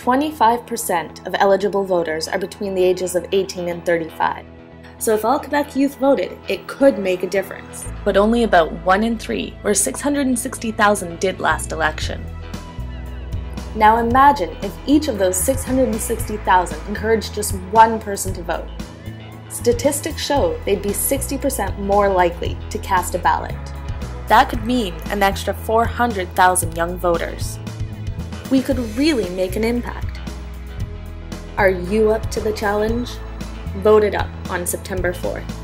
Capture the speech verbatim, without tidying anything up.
twenty-five percent of eligible voters are between the ages of eighteen and thirty-five. So if all Quebec youth voted, it could make a difference. But only about one in three, or six hundred sixty thousand, did last election. Now imagine if each of those six hundred sixty thousand encouraged just one person to vote. Statistics show they'd be sixty percent more likely to cast a ballot. That could mean an extra four hundred thousand young voters. We could really make an impact. Are you up to the challenge? Vote it up on September fourth.